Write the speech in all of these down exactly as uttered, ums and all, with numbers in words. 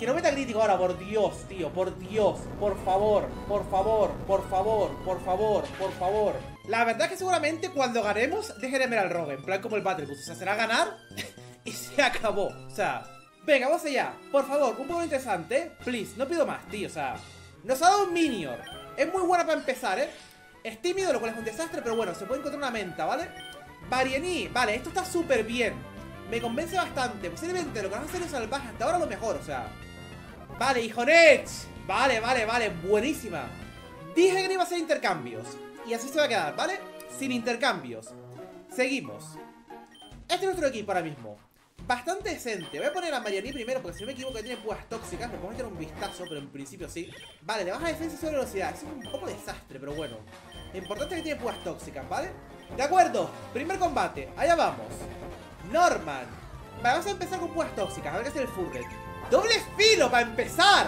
Que no meta crítico ahora, por Dios, tío, por Dios. Por favor, por favor, por favor, por favor, por favor. La verdad es que seguramente cuando ganemos dejen Emerald Rogue, en plan como el Battle Bus. O sea, será ganar y se acabó. O sea, venga, vamos allá. Por favor, un poco interesante, ¿eh? Please, no pido más, tío, o sea. Nos ha dado un Minior. Es muy buena para empezar, ¿eh? Es tímido, lo cual es un desastre, pero bueno, se puede encontrar una menta, ¿vale? Variení, vale, esto está súper bien. Me convence bastante. Posiblemente lo que van a hacer es salvaje hasta ahora lo mejor, o sea. Vale, Hijonech. Vale, vale, vale, buenísima. Dije que no iba a hacer intercambios. Y así se va a quedar, ¿vale? Sin intercambios. Seguimos. Este es nuestro equipo ahora mismo. Bastante decente. Voy a poner a Marianí primero porque si no me equivoco tiene púas tóxicas. Me puedo meter un vistazo, pero en principio sí. Vale, le baja defensa y sobre velocidad. Eso es un poco desastre, pero bueno. Lo importante es que tiene púas tóxicas, ¿vale? De acuerdo, primer combate. Allá vamos. Norman. Vale, vamos a empezar con púas tóxicas. A ver qué hace el Furret. ¡Doble filo para empezar!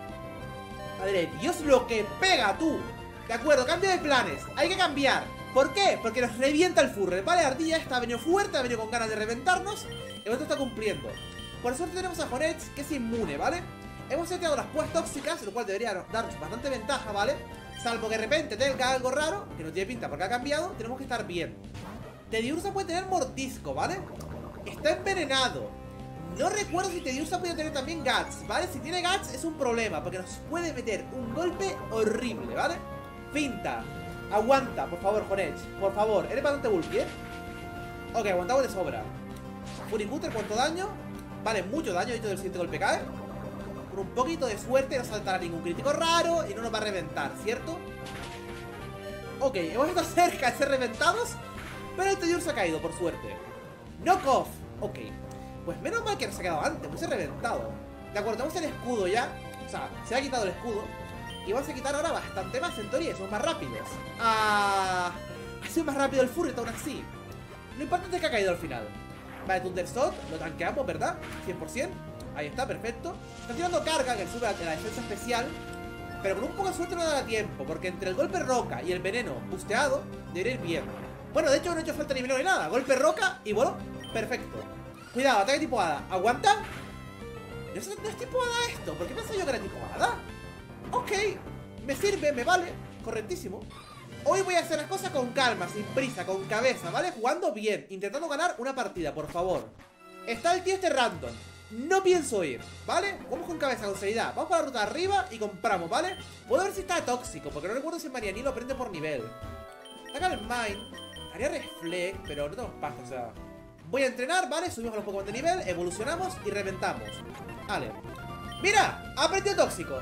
Madre de Dios, lo que pega, tú. De acuerdo, cambio de planes. Hay que cambiar. ¿Por qué? Porque nos revienta el Furret, ¿vale? Ardilla esta ha venido fuerte, ha venido con ganas de reventarnos. El otro está cumpliendo. Por suerte tenemos a Honech, que es inmune, ¿vale? Hemos seteado las púas tóxicas, lo cual debería darnos bastante ventaja, ¿vale? Salvo que de repente tenga algo raro, que no tiene pinta porque ha cambiado, tenemos que estar bien. Tediursa puede tener mordisco, ¿vale? Está envenenado. No recuerdo si Tediursa puede tener también Guts, ¿vale? Si tiene Guts es un problema, porque nos puede meter un golpe horrible, ¿vale? Finta. Aguanta, por favor, Honech. Por favor, eres bastante bulky, ¿eh? Ok, aguantamos de sobra. Furicutter, ¿cuánto daño? Vale, mucho daño, de hecho del siguiente golpe cae. Con un poquito de suerte no saltará ningún crítico raro y no nos va a reventar, ¿cierto? Ok, hemos estado cerca de ser reventados, pero el Tediursa ha caído, por suerte. Knock off. Ok. Pues menos mal que nos ha quedado antes, me he reventado. De acuerdo, tenemos el escudo ya. O sea, se ha quitado el escudo. Y vamos a quitar ahora bastante más, en teoría, somos más rápidos. Ah, ha sido más rápido el Furret aún así. Lo importante es que ha caído al final. Vale, Thundershot, lo tanqueamos, ¿verdad? cien por cien. Ahí está, perfecto. Está tirando carga, que sube a la defensa especial. Pero con un poco de suerte no dará tiempo, porque entre el golpe roca y el veneno busteado, debería ir bien. Bueno, de hecho no he hecho falta ni veneno ni nada. Golpe roca y bueno, perfecto. Cuidado, ataque tipo hada. ¿Aguanta? No es, no es tipo hada esto. ¿Por qué pensé yo que era tipo hada? Ok, me sirve, me vale. Correctísimo. Hoy voy a hacer las cosas con calma, sin prisa, con cabeza, ¿vale? Jugando bien, intentando ganar una partida, por favor. Está el tío este random. No pienso ir, ¿vale? Vamos con cabeza, con seriedad. Vamos para la ruta de arriba y compramos, ¿vale? Puedo ver si está tóxico, porque no recuerdo si Marianí lo aprende por nivel. Acá el Mind. Haría Reflect, pero no tenemos pasta, o sea... Voy a entrenar, ¿vale? Subimos a los Pokémon de nivel, evolucionamos y reventamos. Vale. ¡Mira! ¡Ha aprendido tóxico!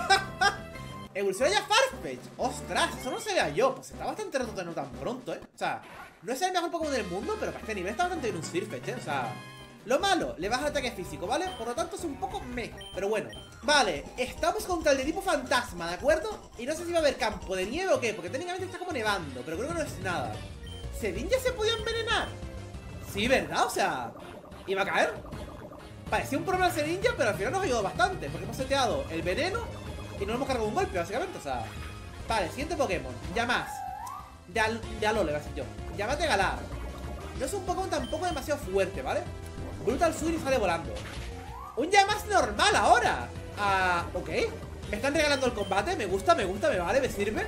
Evoluciona ya Farfetch. ¡Ostras! Eso no se vea yo. Pues está bastante roto tenerlo tan pronto, ¿eh? O sea, no es el mejor Pokémon del mundo, pero para este nivel está bastante bien un Sirfetch, ¿eh? O sea... Lo malo, le baja el ataque físico, ¿vale? Por lo tanto es un poco meh, pero bueno. Vale, estamos contra el de tipo fantasma, ¿de acuerdo? Y no sé si va a haber campo de nieve o qué, porque técnicamente está como nevando, pero creo que no es nada. ¿Sedin ya se podía envenenar? Sí, ¿verdad? O sea, ¿iba a caer? Parecía un problema el Sedinja, pero al final nos ayudó bastante, porque hemos seteado el veneno y no hemos cargado un golpe, básicamente, o sea. Vale, siguiente Pokémon, Yamaz. De, Al de Alola, voy a decir yo. Llámate Galar. No es un Pokémon tampoco demasiado fuerte, ¿vale? Brutal Swing y sale volando. Un Yamaz normal ahora. Ah, ok. Me están regalando el combate, me gusta, me gusta, me vale, me sirve.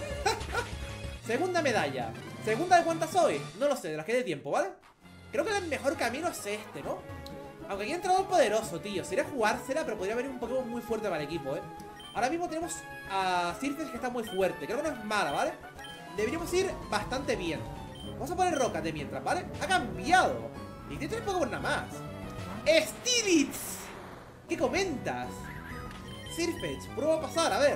Segunda medalla. ¿Segunda de cuántas soy? No lo sé, de las que dé tiempo, ¿vale? Creo que el mejor camino es este, ¿no? Aunque aquí ha entrado poderoso, tío. Sería jugársela, pero podría venir un Pokémon muy fuerte para el equipo, ¿eh? Ahora mismo tenemos a Sirfetch que está muy fuerte. Creo que no es mala, ¿vale? Deberíamos ir bastante bien. Vamos a poner rocas de mientras, ¿vale? Ha cambiado. Y tiene tres Pokémon nada más. ¡Steelix! ¿Qué comentas? Sirfetch, prueba a pasar, a ver.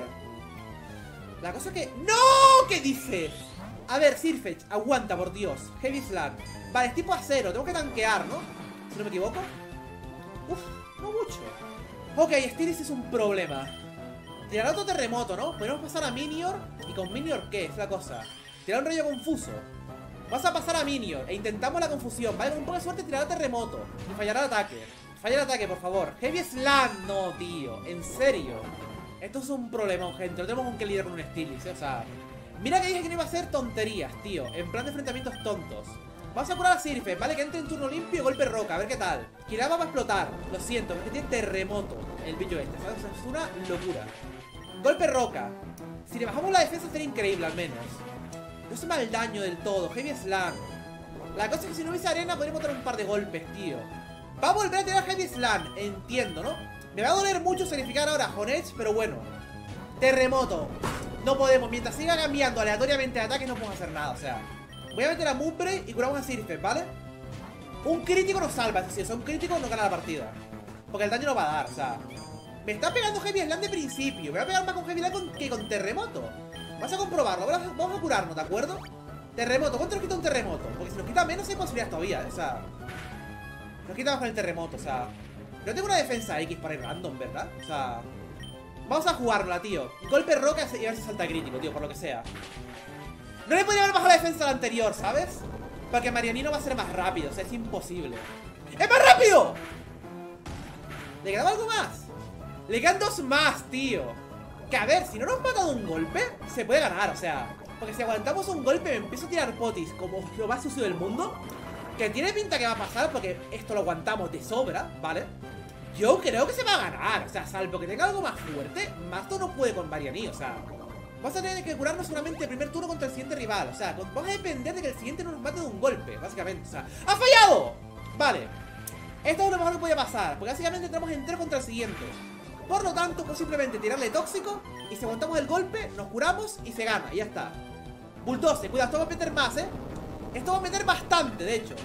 La cosa que... ¡No! ¿Qué dices? A ver, Sirfetch, aguanta, por Dios. Heavy Slam. Vale, es tipo acero, tengo que tanquear, ¿no? Si no me equivoco. Uf, no mucho. Ok, Steelix es un problema. Tirar otro terremoto, ¿no? Podemos pasar a Minior. ¿Y con Minior qué? Es la cosa. Tirar un rayo confuso. Vamos a pasar a Minior e intentamos la confusión, ¿vale? Con un poco de suerte tirará terremoto y fallará el ataque. Falla el ataque, por favor. Heavy Slam, no, tío. En serio. Esto es un problema, gente. No tenemos con qué lidiar con un Steelix, ¿eh? O sea, mira que dije que no iba a hacer tonterías, tío. En plan de enfrentamientos tontos. Vamos a curar a Sirfetch, ¿vale? Que entre en turno limpio y golpe roca, a ver qué tal. Kirama va a explotar. Lo siento, porque tiene terremoto. el bicho este, ¿sabes? O sea, es una locura. Golpe roca. Si le bajamos la defensa sería increíble al menos. No hace mal daño del todo. Heavy Slam. La cosa es que si no hubiese arena podríamos dar un par de golpes, tío. Va a volver a tirar Heavy Slam, entiendo, ¿no? Me va a doler mucho sacrificar ahora a Honedge, pero bueno. Terremoto. No podemos, mientras siga cambiando aleatoriamente de ataques no podemos hacer nada, o sea. Voy a meter a Mumbre y curamos a Sirfet, ¿vale? Un crítico nos salva, es decir, o sea, un crítico no gana la partida. Porque el daño no va a dar, o sea. Me está pegando Heavy Slam de principio. Me va a pegar más con Heavy Slam que con Terremoto. Vamos a comprobarlo, vamos a curarnos, ¿de acuerdo? Terremoto, ¿cuánto nos quita un terremoto? Porque si nos quita menos hay posibilidades todavía, ¿eh? O sea. Nos quita más con el terremoto, o sea. No tengo una defensa X para ir random, ¿verdad? O sea. Vamos a jugárnosla, tío. Golpe roca y a ver si salta crítico, tío, por lo que sea. No le podría haber bajado la defensa a la anterior, ¿sabes? Porque Marianino va a ser más rápido, o sea, es imposible. ¡Es más rápido! ¿Le quedaba algo más? Le quedan dos más, tío. Que a ver, si no nos mata de un golpe, se puede ganar, o sea. Porque si aguantamos un golpe me empiezo a tirar potis como lo más sucio del mundo. Que tiene pinta que va a pasar porque esto lo aguantamos de sobra, ¿vale? Yo creo que se va a ganar, o sea, salvo que tenga algo más fuerte, Masto no puede con Mariani, o sea. Vamos a tener que curarnos solamente el primer turno contra el siguiente rival, o sea, vamos a depender de que el siguiente no nos mate de un golpe, básicamente, o sea. ¡Ha fallado! Vale. Esto es lo mejor que podía pasar, porque básicamente entramos en tres contra el siguiente. Por lo tanto, pues simplemente tirarle tóxico y si aguantamos el golpe, nos curamos y se gana, y ya está. Bulldoze, cuidado, esto va a meter más, ¿eh? Esto va a meter bastante, de hecho.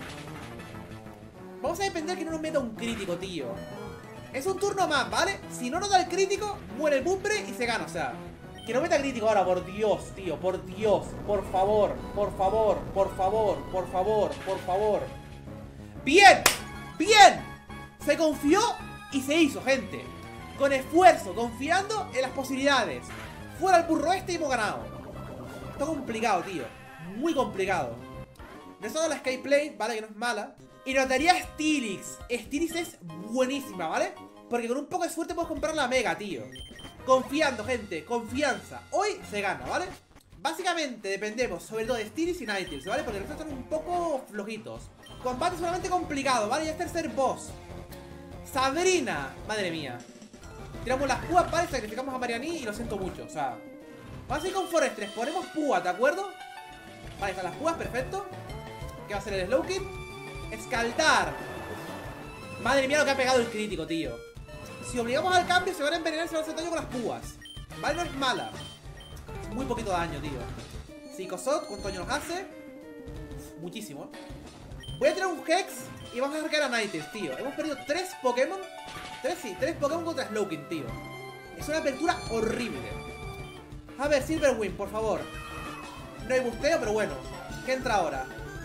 Vamos a depender que no nos meta un crítico, tío. Es un turno más, ¿vale? Si no nos da el crítico, muere el Mumbre y se gana, o sea. Que no meta crítico ahora, por Dios, tío, por Dios. Por favor, por favor, por favor, por favor, por favor. ¡Bien! ¡Bien! Se confió y se hizo, gente. Con esfuerzo, confiando en las posibilidades. Fuera el burro este y hemos ganado. Está complicado, tío. Muy complicado. Nos ha dado la Skyplate, ¿vale? Que no es mala. Y nos daría Steelix. Steelix es buenísima, ¿vale? Porque con un poco de suerte puedes comprar la Mega, tío. Confiando, gente. Confianza. Hoy se gana, ¿vale? Básicamente dependemos sobre todo de Steelix y Ninetales, ¿vale? Porque los otros están un poco flojitos. Combate solamente complicado, ¿vale? Ya es tercer boss. Sabrina. Madre mía. Tiramos las púas, ¿vale? Sacrificamos a Mariani y lo siento mucho, o sea. Vamos a ir con Forestres. Ponemos púas, ¿de acuerdo? Vale, están las púas, perfecto. ¿Qué va a ser el Slowking? Escaldar. Madre mía lo que ha pegado el crítico, tío. Si obligamos al cambio se van a envenenar y se van a hacer daño con las púas. Vale, no es mala. Es muy poquito daño, tío. Psicosot, ¿cuánto daño nos hace? Muchísimo, ¿eh? Voy a tirar un Hex y vamos a sacar a Ninetales, tío. Hemos perdido tres Pokémon. Tres, sí, tres Pokémon contra Slowking, tío. Es una apertura horrible. A ver, Silverwing, por favor. No hay busteo, pero bueno. ¿Qué entra ahora?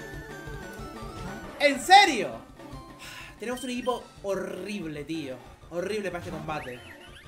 ¿En serio? Tenemos un equipo horrible, tío. Horrible para este combate.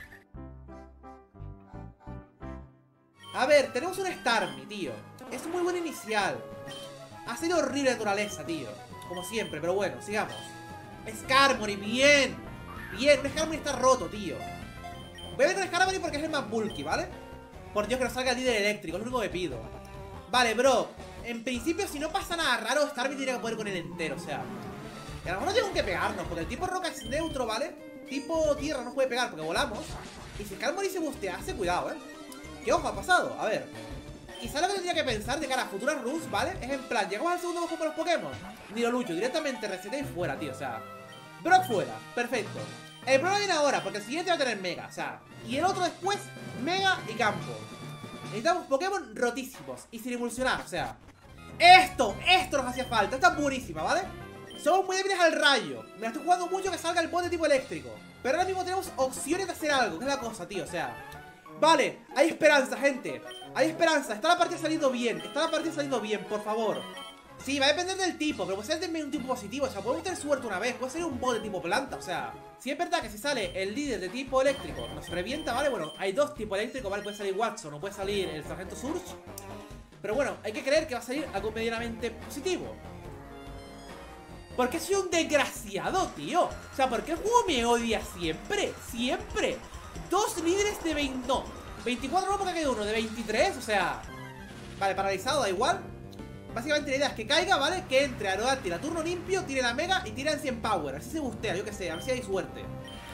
A ver, tenemos un Starmie, tío. Es un muy buen inicial. Ha sido horrible de naturaleza, tío. Como siempre, pero bueno, sigamos. Skarmory, bien. Bien, un Skarmory está roto, tío. Voy a ver con Skarmory porque es el más bulky, ¿vale? Por Dios, que nos salga el líder eléctrico, es lo único que pido. Vale, bro. En principio, si no pasa nada raro, Starmie tiene que poder con él entero, o sea. Y a lo mejor no tenemos que pegarnos, porque el tipo roca es neutro, ¿vale? Tipo tierra no puede pegar porque volamos. Y si Skarmory se bustease, cuidado, ¿eh? ¿Qué ojo ha pasado? A ver. Quizá lo que tendría que pensar de cara a futuras runs, ¿vale? Es en plan, llegamos al segundo ojo con los Pokémon. Ni lo lucho, directamente reseté y fuera, tío, o sea. Brock fuera, perfecto. El problema viene ahora, porque el siguiente va a tener Mega, o sea. Y el otro después, Mega y Campo. Necesitamos Pokémon rotísimos y sin evolucionar, o sea. Esto, esto nos hacía falta, esta es buenísima, ¿vale? Somos muy débiles al rayo. Me la estoy jugando mucho que salga el bote tipo eléctrico. Pero ahora mismo tenemos opciones de hacer algo, que es la cosa, tío, o sea. Vale, hay esperanza, gente. Hay esperanza, está la partida saliendo bien. Está la partida saliendo bien, por favor. Sí, va a depender del tipo, pero puede ser también un tipo positivo. O sea, podemos tener suerte una vez, puede ser un bot de tipo planta, o sea. Si es verdad que si sale el líder de tipo eléctrico nos revienta, ¿vale? Bueno, hay dos tipos eléctricos, ¿vale? Puede salir Watson o puede salir el Sargento Surge. Pero bueno, hay que creer que va a salir algo medianamente positivo. Porque soy un desgraciado, tío. O sea, ¿por qué el juego me odia siempre? Siempre. Dos líderes de veinte... No, veinticuatro no porque queda uno, de veintitrés, o sea. Vale, paralizado, da igual. Básicamente la idea es que caiga, ¿vale? Que entre Aerodactyl a turno limpio, tire la Mega y tire Ancient Power. Así se bustea, yo que sé, a ver si hay suerte.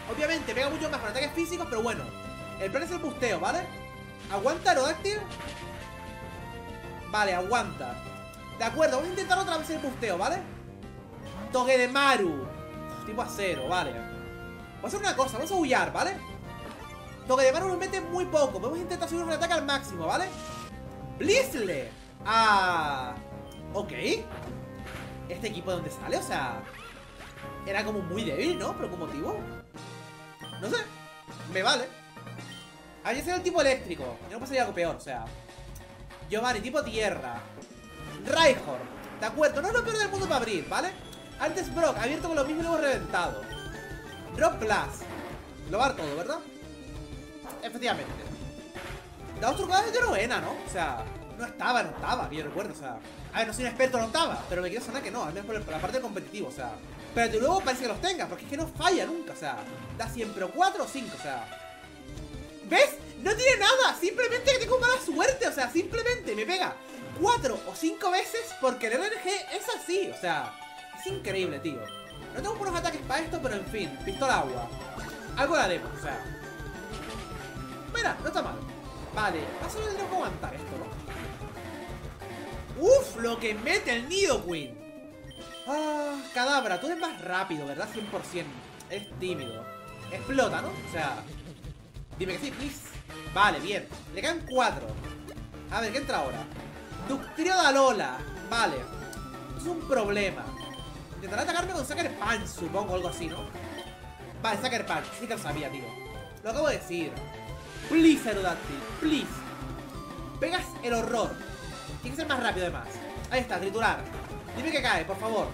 Obviamente pega mucho más con ataques físicos, pero bueno. El plan es el busteo, ¿vale? ¿Aguanta Aerodactyl? Vale, aguanta. De acuerdo, vamos a intentar otra vez el busteo, ¿vale? Togedemaru. Tipo acero, vale. Vamos a hacer una cosa, vamos a huyar, ¿vale? Togedemaru nos mete muy poco. Vamos a intentar subir un ataque al máximo, ¿vale? Blizzle. Ah. Ok. ¿Este equipo de dónde sale? O sea, era como muy débil, ¿no? ¿Pero con motivo? No sé. Me vale. Ahí es el tipo eléctrico. No pasaría algo peor, o sea. Giovanni, tipo tierra. Raihor. De acuerdo, no es lo peor del mundo para abrir, ¿vale? Antes Brock, abierto con lo mismo y luego reventado. Drop Plus. Lo va a dar todo, ¿verdad? Efectivamente. Dos trucadas de novena, ¿no? O sea, no estaba, no estaba, que yo recuerdo, o sea. A ver, no soy un experto, no estaba, pero me quiero sonar que no, al menos por, el, por la parte del competitivo, o sea. Pero de luego parece que los tenga, porque es que no falla nunca, o sea. Da siempre cuatro o cinco, o sea. ¿Ves? No tiene nada, simplemente que tengo mala suerte, o sea, simplemente me pega cuatro o cinco veces porque el R N G es así, o sea. Es increíble, tío. No tengo buenos ataques para esto, pero en fin, pistola agua. Algo la haremos, o sea. Mira, no está mal. Vale, más o menos tengo que aguantar esto, ¿no? Uf, lo que mete el Nidoqueen. Ah, Cadabra, tú eres más rápido, ¿verdad? cien por cien. Es tímido. Explota, ¿no? O sea, dime que sí, please. Vale, bien. Le quedan cuatro. A ver, ¿qué entra ahora? Ductrio de Alola. Vale. Es un problema. Intentará atacarme con Sucker Punch, supongo, algo así, ¿no? Vale, Sucker Punch. Sí que lo sabía, tío. Lo acabo de decir. Please, Aerodactyl. Please. Pegas el horror. Tiene que ser más rápido, además. Ahí está, triturar. Dime que cae, por favor.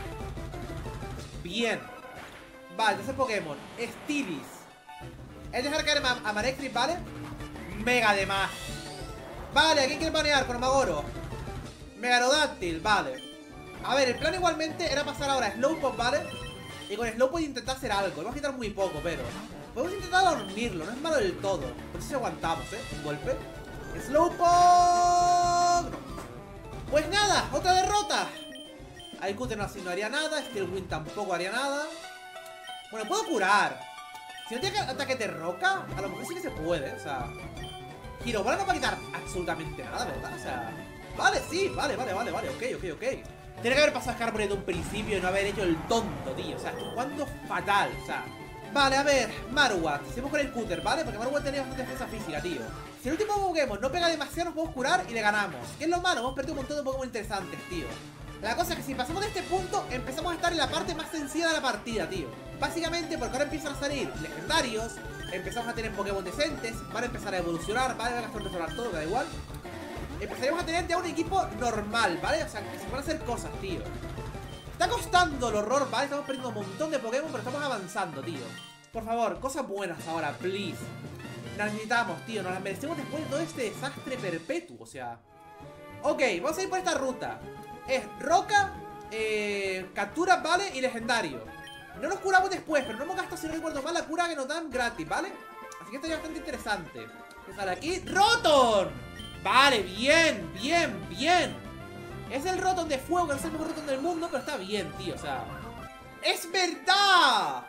Bien. Vale, tercer Pokémon. Steelix. Es dejar caer a Manectric, ¿vale? Mega de más. Vale, ¿a quién quiere banear con Magoro? Megarodáctil, vale. A ver, el plan igualmente era pasar ahora a Slowpoke, ¿vale? Y con Slowpoke intentar hacer algo. Le vamos a quitar muy poco, pero podemos intentar dormirlo, no es malo del todo. Por eso aguantamos, ¿eh? Un golpe. Slowpoke. No. Pues nada, otra derrota. Aicute no, así no haría nada. Steelwind tampoco haría nada. Bueno, puedo curar. Si no tiene ataque de roca, a lo mejor sí que se puede, o sea. Girobola no va a quitar absolutamente nada, ¿verdad? O sea. Vale, sí, vale, vale, vale, vale, ok, ok, ok. Tiene que haber pasado a Scarmory de un principio y no haber hecho el tonto, tío. O sea, estoy jugando fatal, o sea. Vale, a ver, Marowak. Seguimos con el Cutter, ¿vale? Porque Marowak tenía bastante defensa física, tío. Si el último Pokémon no pega demasiado, nos podemos curar y le ganamos. ¿Qué es lo malo? Hemos perdido un montón de Pokémon interesantes, tío. La cosa es que si pasamos de este punto, empezamos a estar en la parte más sencilla de la partida, tío. Básicamente porque ahora empiezan a salir legendarios, empezamos a tener Pokémon decentes, van a empezar a evolucionar, vale, van a resonar todo, me da igual. Empezaríamos a tener ya un equipo normal, ¿vale? O sea, que se pueden hacer cosas, tío. Está costando el horror, ¿vale? Estamos perdiendo un montón de Pokémon, pero estamos avanzando, tío. Por favor, cosas buenas ahora, please. Las necesitamos, tío, nos las merecemos después de todo este desastre perpetuo, o sea. Ok, vamos a ir por esta ruta. Es roca, eh, captura, ¿vale? Y legendario. No nos curamos después, pero no hemos gastado, si no recuerdo mal, la cura que nos dan gratis, ¿vale? Así que estaría bastante interesante. ¿Qué sale aquí? ¡Rotom! Vale, bien, bien, bien. Es el Rotom de fuego, que no es el mejor Rotom del mundo, pero está bien, tío, o sea. ¡Es verdad!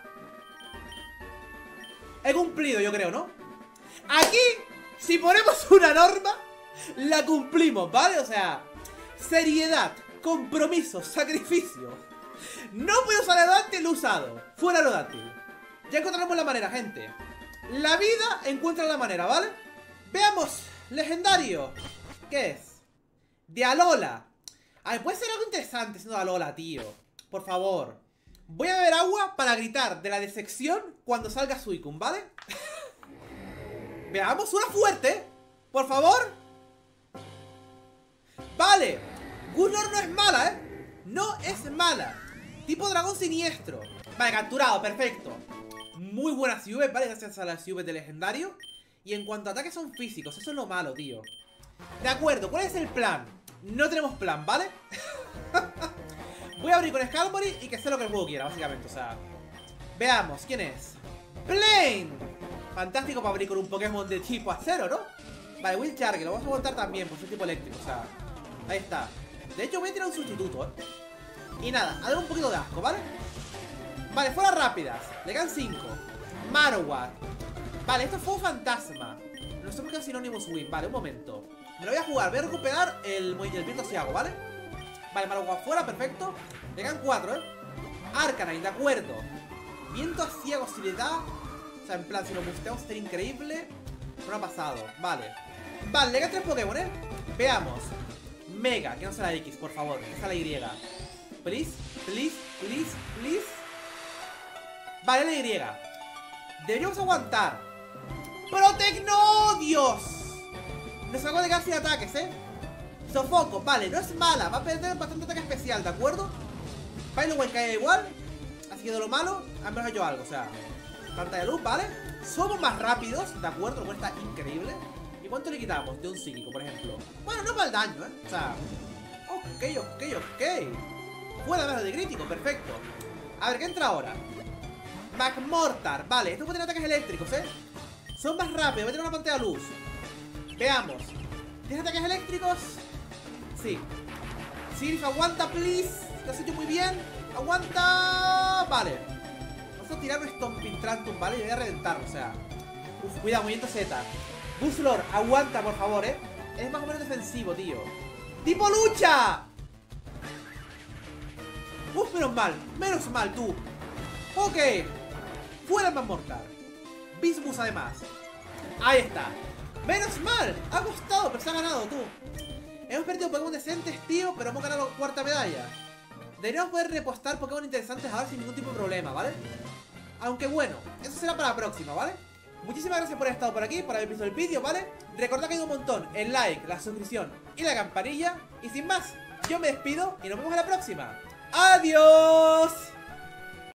He cumplido, yo creo, ¿no? Aquí, si ponemos una norma, la cumplimos, ¿vale? O sea, seriedad, compromiso, sacrificio. No puedo usar Aerodactyl, lo he usado. Fuera Aerodactyl. Ya encontraremos la manera, gente. La vida encuentra la manera, ¿vale? Veamos, legendario. ¿Qué es? De Alola. A ver, puede ser algo interesante siendo Alola, tío. Por favor. Voy a beber agua para gritar de la decepción cuando salga Suicune, ¿vale? Veamos, una fuerte. Por favor. Vale. Gunor no es mala, ¿eh? No es mala. Tipo dragón siniestro. Vale, capturado, perfecto. Muy buenas C V, ¿vale? Gracias a las C V de legendario. Y en cuanto a ataques son físicos, eso es lo malo, tío. De acuerdo, ¿cuál es el plan? No tenemos plan, ¿vale? Voy a abrir con Skarmory y que sea lo que el juego quiera, básicamente, o sea. Veamos, ¿quién es? Plane. Fantástico para abrir con un Pokémon de tipo acero, ¿no? Vale, Will Charge, lo vamos a aguantar también por su tipo eléctrico, o sea. Ahí está. De hecho voy a tirar un sustituto, ¿eh? Y nada, a dar un poquito de asco, ¿vale? Vale, fuera rápidas. Le quedan cinco. Marowak. Vale, esto es fuego fantasma. No sé por qué es Synonymous Win. Vale, un momento. Me lo voy a jugar. Voy a recuperar el, el viento ciego, ¿vale? Vale, Marowak fuera, perfecto. Le quedan cuatro, ¿eh? Arcanine, de acuerdo. Viento ciego si le da. O sea, en plan, si lo busteamos sería increíble. No ha pasado, vale. Vale, le quedan tres Pokémon, ¿eh? Veamos. Mega, que no sea la X, por favor. Que sea la Y. Please, please, please, please. Vale, la Y. Deberíamos aguantar. ¡Protect! ¡No! ¡Dios! Nos acabo de quedar sin ataques, ¿eh? Sofoco, vale, no es mala. Va a perder bastante ataque especial, ¿de acuerdo? Pilowell cae igual. Así que de lo malo, al menos yo algo, o sea, pantalla de luz, ¿vale? Somos más rápidos, ¿de acuerdo? Lo cual está increíble. ¿Y cuánto le quitamos de un psíquico, por ejemplo? Bueno, no es mal daño, ¿eh? O sea, ok, ok, ok. Fuera menos de crítico, perfecto. A ver, ¿qué entra ahora? Magmortar, vale, esto puede tener ataques eléctricos, ¿eh? Son más rápidos, voy a tener una pantalla de luz. Veamos. ¿Tienes ataques eléctricos? Sí. Sirif, aguanta, please. Lo has hecho muy bien. Aguanta. Vale. Vamos a tirar un Stomping Trantum, ¿vale? Y voy a reventarlo, o sea. Uf, cuidado, movimiento Z. Buzzlord, aguanta, por favor, ¿eh? Es más o menos defensivo, tío. ¡Tipo lucha! Uf, menos mal. Menos mal, tú. Ok. Fuera el Magmortar. Bismus, además. Ahí está. Menos mal. Ha costado, pero se ha ganado, tú. Hemos perdido Pokémon decentes, tío, pero hemos ganado la cuarta medalla. Deberíamos poder repostar Pokémon interesantes ahora sin ningún tipo de problema, ¿vale? Aunque bueno, eso será para la próxima, ¿vale? Muchísimas gracias por haber estado por aquí, por haber visto el vídeo, ¿vale? Recordad que hay un montón, el like, la suscripción y la campanilla. Y sin más, yo me despido y nos vemos en la próxima. ¡Adiós!